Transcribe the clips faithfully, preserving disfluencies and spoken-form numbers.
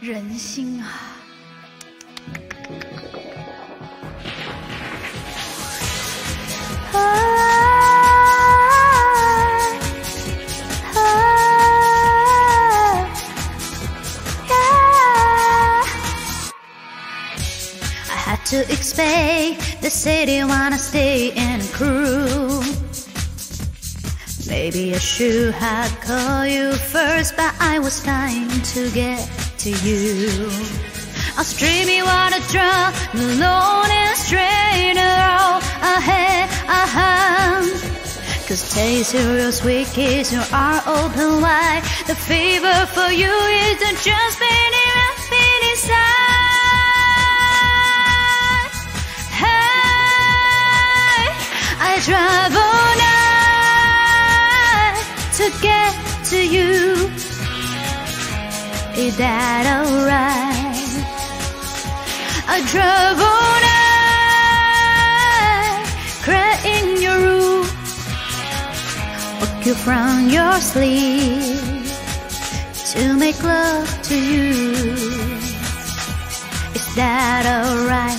人心啊。 To expect the city wanna stay in a crew. Maybe I should have called you first, but I was trying to get to you. I was dreaming what a drum, alone and straight around ahead, uh-huh. Cause taste of your sweet kiss, your heart open wide. The fever for you isn't just beating up inside. I drive all night to get to you. Is that alright? I drive all night, cry in your room, walk you from your sleep to make love to you. Is that alright?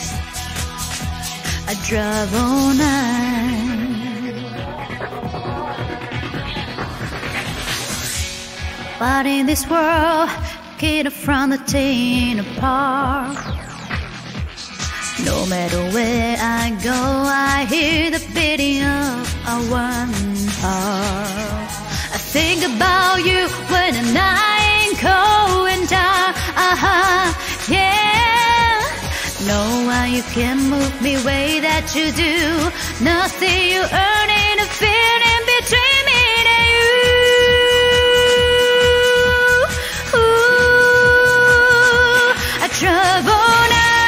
I drive all night. But in this world, get from the thing apart. No matter where I go, I hear the beating of a one heart. I think about you when the night ain't going down. Uh-huh, yeah. No one you can move me way that you do. Nothing you earn in a feeling between me and you. Ooh, I travel all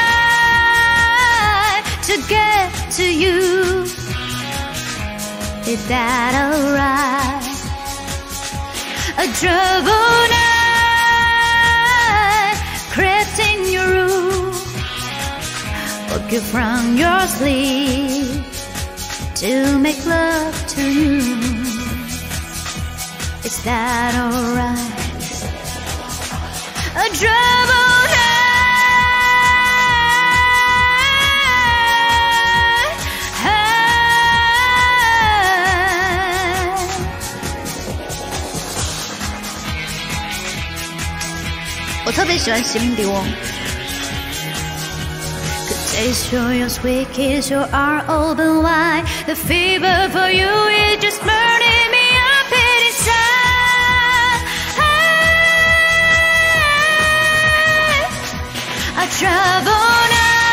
night to get to you. Is that alright? I travel all night, crept in your room, woke you from your sleep to make love to you. Is that alright? I drive all night. I 我特别喜欢席琳迪翁。 Taste your sweet kiss, your heart open wide. The fever for you is just burning me up inside. I travel all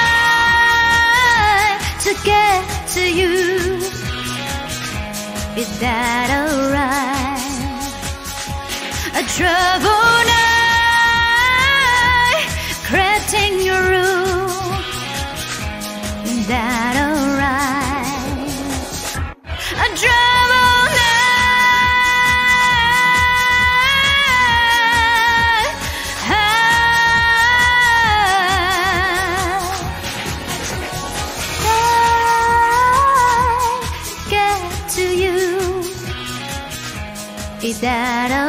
night to get to you. Is that alright? I travel all night, crept in your room. That alright? I drive all night. I get to you. Is that